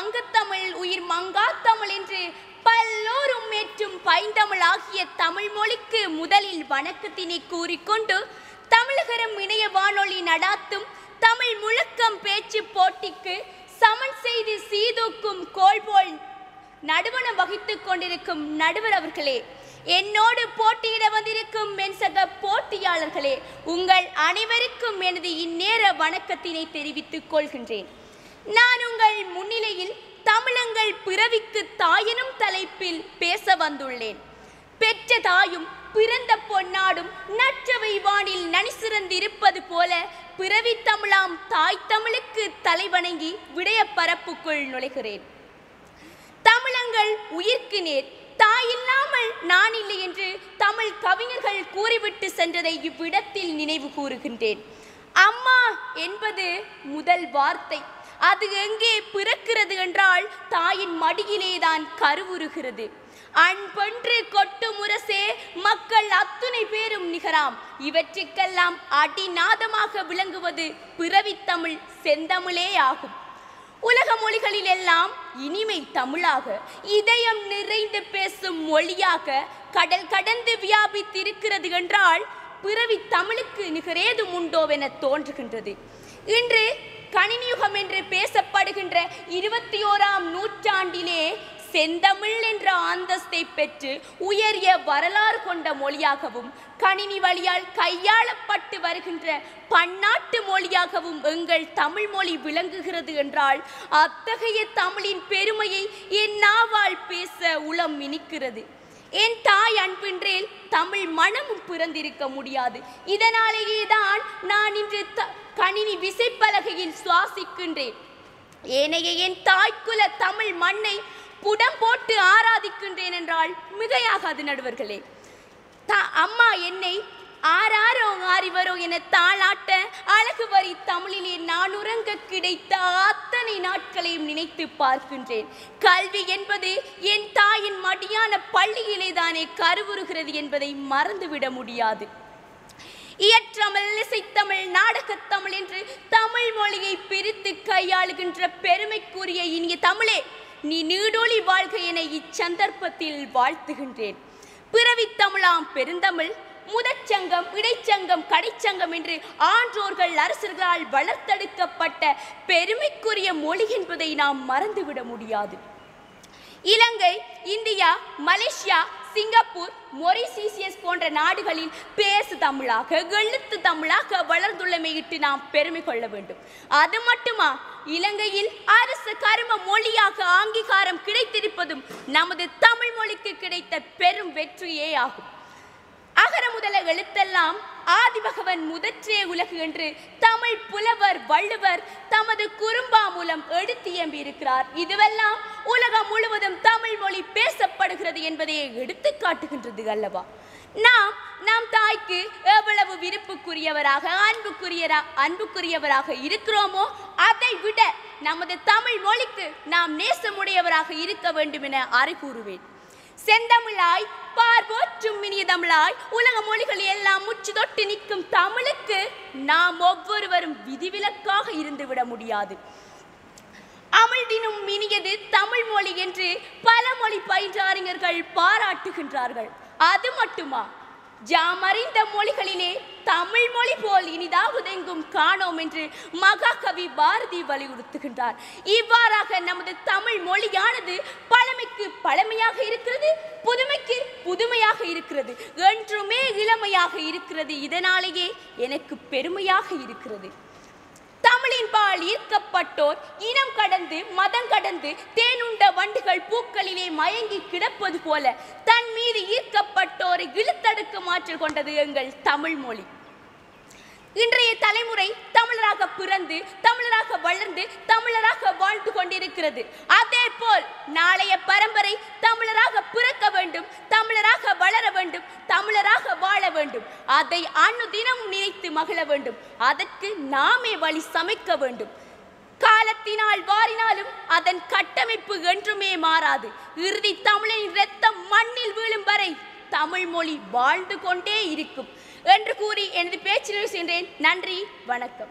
வங்கத்தமிழ் உயிர் மங்காத்தமிழ் என்று பல்லோரும் ஏற்றும் பைந்தமிழ் ஆகிய தமிழ் மொழிக்கு முதலில் வணக்கத்தினை கூறிக்கொண்டு தமிழகரம் இணைய வானொலி நடாத்தும் தமிழ் முழக்கம் பேச்சு போட்டிக்கு சமன் செய்து சீதூக்கும் கோல்போல் நடுவணம் வகித்துக் கொண்டிருக்கும் நடுவர் அவர்களே, என்னோடு போட்டியிட வந்திருக்கும் என் சக போட்டியாளர்களே, உங்கள் அனைவருக்கும் எனது இந்நேர வணக்கத்தினை தெரிவித்துக் கொள்கின்றேன். நான் உங்கள் முன்னிலையில் தமிழங்கள் பிறவிக்கு தாயெனும் தலைப்பில் பேச வந்துள்ளேன். பெற்ற தாயும் பிறந்த பொன்னாடும் நற்றவை வானில் நனிசிறந்திருப்பது போல பிறவி தமிழாம் தாய் தமிழுக்கு தலைவணங்கி விடய பரப்புக்குள் நுழைகிறேன். தமிழங்கள் உயிர்க்கு நேர், தாயில்லாமல் நான் இல்லை என்று தமிழ் கவிஞர்கள் கூறிவிட்டு சென்றதை இவ்விடத்தில் நினைவு கூறுகின்றேன். அம்மா என்பது முதல் வார்த்தை. அது எங்கே பிறக்கிறது என்றால் தாயின் மடியிலேதான் கருவுறுகிறது. அன்பென்று கொட்டு முரசே மக்கள் அத்துணை பேரும் நிகராம். இவற்றுக்கெல்லாம் அடிநாதமாக விளங்குவது பிறவி தமிழ் செந்தமிழே ஆகும். உலக மொழிகளில் எல்லாம் இனிமை தமிழாக, இதயம் நிறைந்து பேசும் மொழியாக கடல் கடந்து வியாபித்திருக்கிறது என்றால் பிறவி தமிழுக்கு நிகரேதும் உண்டோவென தோன்றுகின்றது. இன்று கணினியுகம் என்று பேசப்படுகின்ற 21ஆம் நூற்றாண்டிலே செந்தமிழ் என்ற அந்தஸ்தை பெற்று உயரிய வரலாறு கொண்ட மொழியாகவும் கணினி வழியால் கையாளப்பட்டு வருகின்ற பன்னாட்டு மொழியாகவும் எங்கள் தமிழ் மொழி விளங்குகிறது என்றால் அத்தகைய தமிழின் பெருமையை என் நாவால் பேச உளம் இனிக்கிறது. என் தாய் அன்பின்றேல் தமிழ் மனமும் பிறந்திருக்க முடியாது. இதனாலேயே தான் நான் இன்று கணினி விசைப்பலகையில் சுவாசிக்கின்றேன். ஏனைய என் தாய்க்குல தமிழ் மண்ணை புடம் போட்டு ஆராதிக்கின்றேன் என்றால் மிகையாகாது நடுவர்களே. அம்மா என்னை ஆராரோ ஆரிவரோ என தாளாட்ட அழகு வரி தமிழிலே நான் உறங்க கிடைத்த அத்தனை நாட்களையும் நினைத்து பார்க்கின்றேன். கல்வி என்பது என் தாயின் மடியான பள்ளியிலே தானே கருவுறுகிறது என்பதை மறந்துவிட முடியாது. இயற்றமிழ், இசைத்தமிழ், நாடகத்தமிழ் என்று தமிழ் மொழியை பிரித்து கையாளுகின்ற பெருமைக்குரிய இனிய தமிழே, நீ நீடொளி வாழ்க என இச்சந்தர்ப்பத்தில் வாழ்த்துகின்றேன். பிறவி தமிழாம் பெருந்தமிழ் முதற்சங்கம், இடைச்சங்கம், கடைச்சங்கம் என்று ஆன்றோர்கள் அரசர்களால் வளர்த்தெடுக்கப்பட்ட பெருமைக்குரிய மொழி என்பதை நாம் மறந்துவிட முடியாது. Ilankai, India, Malaysia, Singapore, Mauritius போன்ற நாடுகளில் பேசு தமிழாக, எழுத்து தமிழாக வளர்ந்துள்ளமையிட்டு நாம் பெருமை கொள்ள வேண்டும். அது மட்டுமா, இலங்கையில் அரசு கரும மொழியாக அங்கீகாரம் கிடைத்திருப்பதும் நமது தமிழ் மொழிக்கு கிடைத்த பெரும் வெற்றியே ஆகும். அகர முதல எழுத்தெல்லாம் ஆதிபகவன் முதற்றே உலகு என்று தமிழ் புலவர் வள்ளுவர் தமது குறும்பா மூலம் எடுத்தியம்பி இருக்கிறார். இதுவெல்லாம் உலகம் முழுவதும் தமிழ் மொழி பேசப்படுகிறது என்பதையே எடுத்து காட்டுகின்றது அல்லவா? நாம் தாய்க்கு எவ்வளவு விருப்புக்குரியவராக அன்புக்குரியவராக இருக்கிறோமோ அதை விட நமது தமிழ் மொழிக்கு நாம் நேசமுடையவராக இருக்க வேண்டும் என அறிகூறுவேன். செந்தமிழாய் பார்வோற்றும் இனிய தமிழாய் உலக மொழிகள் எல்லாம் முச்சு தொட்டு நிற்கும் தமிழுக்கு நாம் ஒவ்வொருவரும் விதிவிலக்காக இருந்துவிட முடியாது. அமிழ்தினும் இனியது தமிழ் மொழி என்று பல மொழி பயின்ற அறிஞர்கள் பாராட்டுகின்றார்கள். அது மட்டுமா, ஜாமறிந்த மொழிகளிலே தமிழ் மொழி போல் இனிதாவதெங்கும் காணோம் என்று மகாகவி பாரதி வலியுறுத்துகின்றார். இவ்வாறாக நமது தமிழ் மொழியானது பழமைக்கு பழமையாக இருக்கிறது, புதுமைக்கு புதுமையாக இருக்கிறது, என்றுமே இளமையாக இருக்கிறது. இதனாலேயே எனக்கு பெருமையாக இருக்கிறது. தமிழின் பால் ஈர்க்கப்பட்டோர் இனம் கடந்து மதம் கடந்து தேனுண்ட வண்டுகள் பூக்களிலே மயங்கி கிடப்பது போல தன் மீது ஈர்க்கப்பட்டோரை இழுத்தடுக்கும் ஆற்றல் கொண்டது எங்கள் தமிழ் மொழி. இன்றைய தலைமுறை தமிழராக பிறந்து தமிழராக வளர்ந்து தமிழராக வாழ்ந்து கொண்டிருக்கிறது. அதே போல் நாளைய பரம்பரை தமிழராக பிறக்க வேண்டும், தமிழராக வளர வேண்டும், தமிழராக வாழ வேண்டும். அதை அனுதினம் நினைத்து மகிழ வேண்டும். அதற்கு நாமே வழி சமைக்க வேண்டும். காலத்தினால் வாரினாலும் அதன் கட்டமைப்பு என்றுமே மாறாது. இறுதி தமிழின் இரத்தம் மண்ணில் வீழும் வரை தமிழ் மொழி வாழ்ந்து கொண்டே இருக்கும் என்று கூறி எனது பேச்சில் சென்றேன். நன்றி, வணக்கம்.